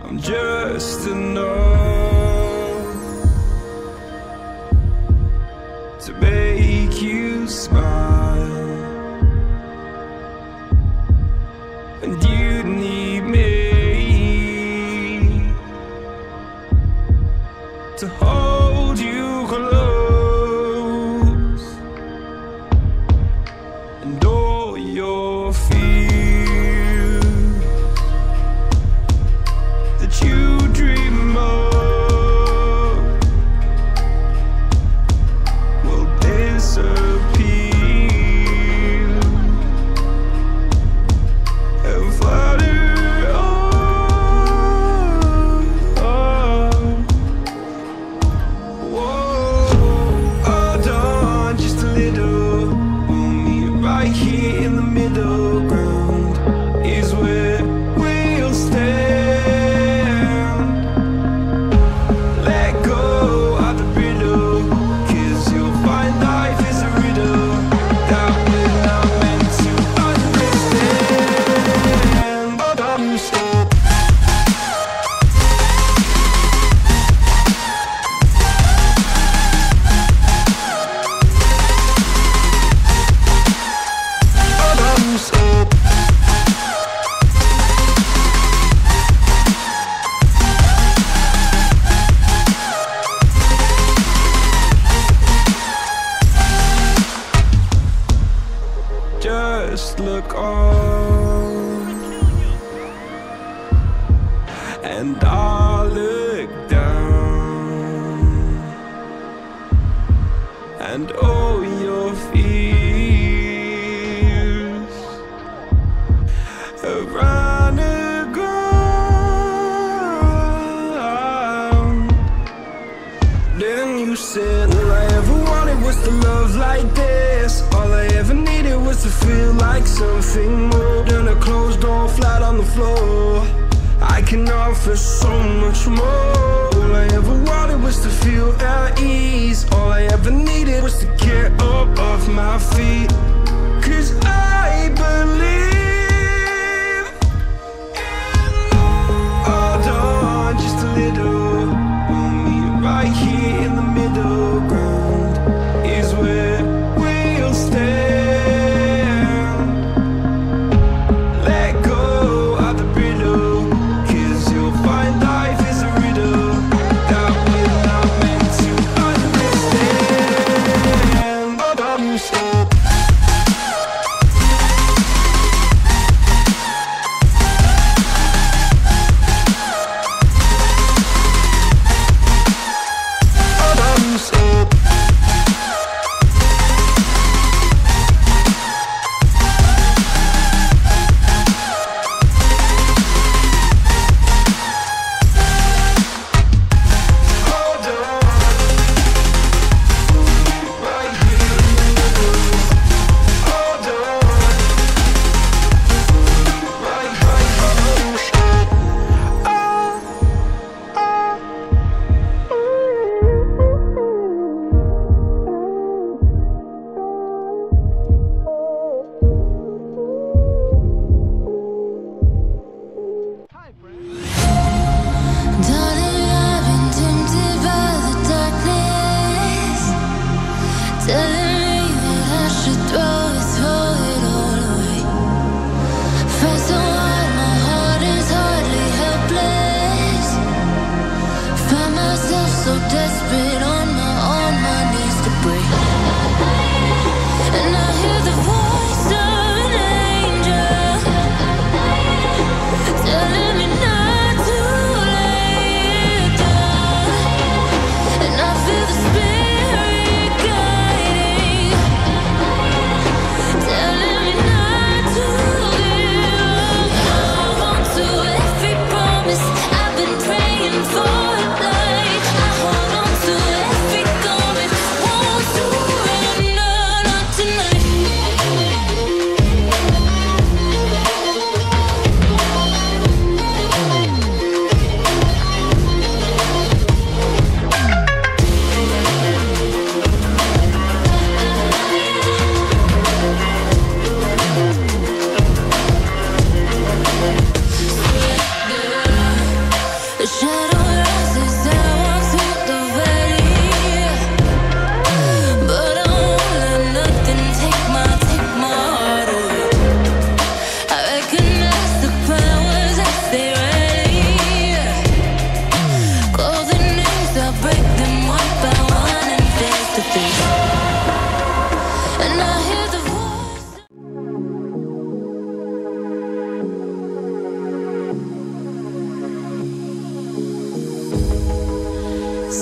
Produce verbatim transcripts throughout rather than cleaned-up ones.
I'm just enough to make you smile, and you need me to hold you close, and all your fears that you dream of will disappear and flutter on. Whoa, hold on just a little. We'll meet right here in the middle ground is where we'll stand. Just look on, and I'll look down, and all your fears around the ground. Then you said all I ever wanted was to love like this. All I ever needed was to feel like something more than a closed door flat on the floor. I can offer so much more. All I ever wanted was to feel at ease. All I ever needed was to get up off my feet. 'Cause I believe in love. Hold on just a little. We'll meet right here in the middle ground is where we'll stand.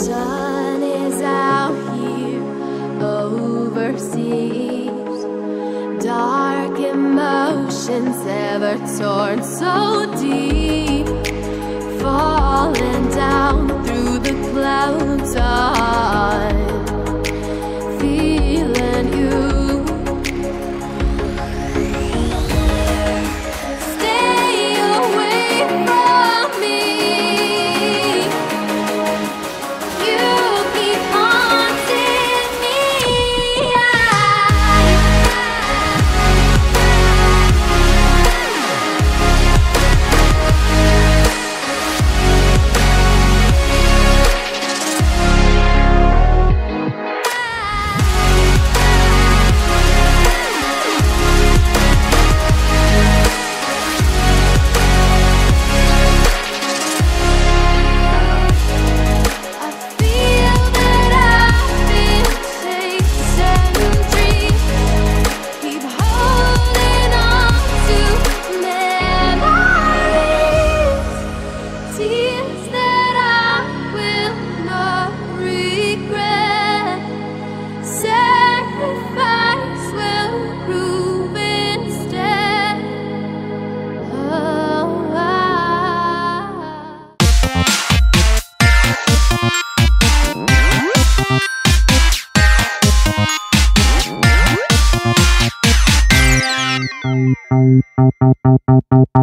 sun is out here overseas. Dark emotions ever torn so deep, falling down through the clouds. I'm feeling you. Stay away from me. You keep haunting me. I feel that I've been chasing dreams, keep holding on to memories, tears that I will not regret. Sacrifice will prove instead. Oh, I